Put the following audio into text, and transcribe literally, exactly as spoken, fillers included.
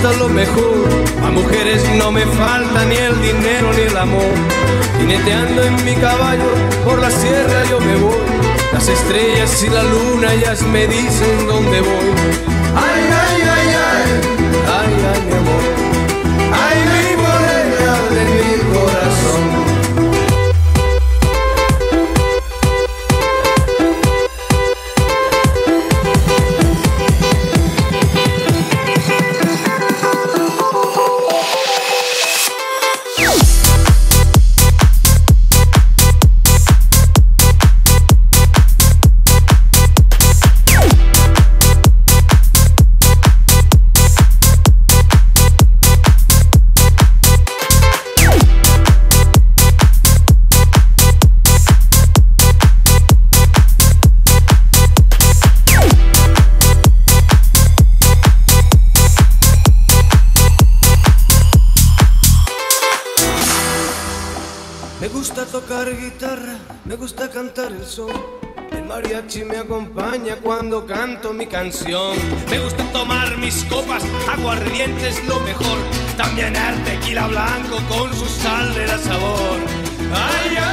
gusta lo mejor. A mujeres no me falta ni el dinero ni el amor. Jineteando en mi caballo por la sierra yo me voy. Las estrellas y la luna ellas me dicen dónde voy. Ay, ay, ay, ay, ay, ay, mi amor. Ay, mi morena de mi corazón. Me gusta tocar guitarra, me gusta cantar el son. El mariachi me acompaña cuando canto mi canción. Me gusta tomar mis copas, aguardiente es lo mejor. También el tequila blanco con su sal de la sabor. Ay, ay.